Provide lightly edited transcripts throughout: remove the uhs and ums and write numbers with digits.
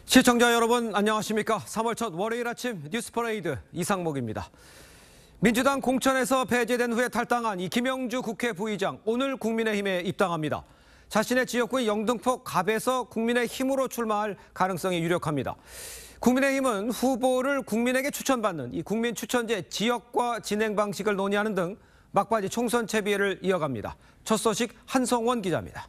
시청자 여러분 안녕하십니까? 3월 첫 월요일 아침 뉴스 퍼레이드 이상목입니다. 민주당 공천에서 배제된 후에 탈당한 이 김영주 국회 부의장 오늘 국민의힘에 입당합니다. 자신의 지역구인 영등포 갑에서 국민의힘으로 출마할 가능성이 유력합니다. 국민의힘은 후보를 국민에게 추천받는 이 국민 추천제 지역과 진행 방식을 논의하는 등 막바지 총선 채비를 이어갑니다. 첫 소식 한성원 기자입니다.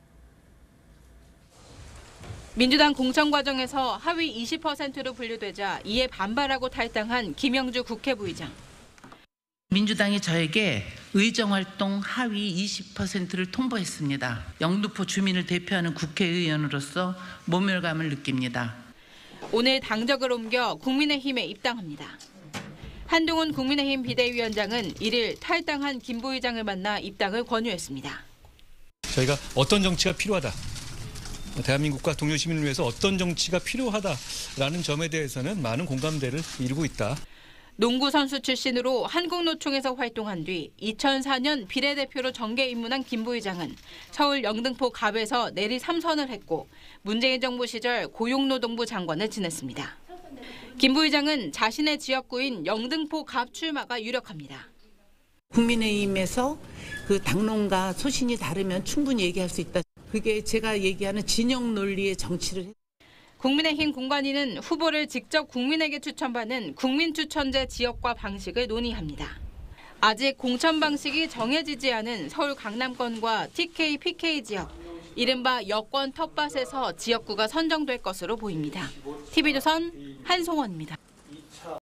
민주당 공천 과정에서 하위 20%로 분류되자 이에 반발하고 탈당한 김영주 국회 부의장. 민주당이 저에게 의정활동 하위 20%를 통보했습니다. 영등포 주민을 대표하는 국회의원으로서 모멸감을 느낍니다. 오늘 당적을 옮겨 국민의힘에 입당합니다. 한동훈 국민의힘 비대위원장은 1일 탈당한 김 부의장을 만나 입당을 권유했습니다. 저희가 어떤 정치가 필요하다. 대한민국과 동료 시민을 위해서 어떤 정치가 필요하다라는 점에 대해서는 많은 공감대를 이루고 있다. 농구 선수 출신으로 한국노총에서 활동한 뒤 2004년 비례대표로 정계 입문한 김 부의장은 서울 영등포 갑에서 내리 3선을 했고 문재인 정부 시절 고용노동부 장관을 지냈습니다. 김 부의장은 자신의 지역구인 영등포 갑 출마가 유력합니다. 국민의힘에서 그 당론과 소신이 다르면 충분히 얘기할 수 있다. 그게 제가 얘기하는 진영 논리의 정치를 했습니다. 국민의힘 공관위는 후보를 직접 국민에게 추천받는 국민추천제 지역과 방식을 논의합니다. 아직 공천 방식이 정해지지 않은 서울 강남권과 TK, PK 지역, 이른바 여권 텃밭에서 지역구가 선정될 것으로 보입니다. TV조선 한송원입니다.